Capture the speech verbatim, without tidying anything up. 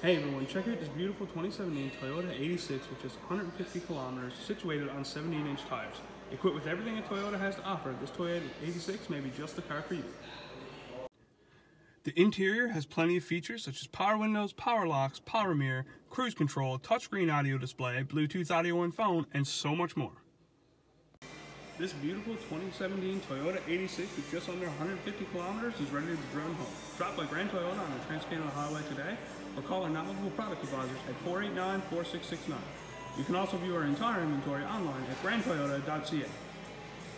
Hey everyone, check out this beautiful twenty seventeen Toyota eighty-six with just one hundred fifty kilometers, situated on seventeen inch tires. Equipped with everything a Toyota has to offer, this Toyota eighty-six may be just the car for you. The interior has plenty of features such as power windows, power locks, power mirror, cruise control, touchscreen audio display, Bluetooth audio and phone, and so much more. This beautiful twenty seventeen Toyota eighty-six with just under one hundred fifty kilometers is ready to be driven home. Drop by Grand Toyota on the Trans-Canada Highway today or call our knowledgeable product advisors at four eight nine, four six six nine. You can also view our entire inventory online at grand toyota dot c a.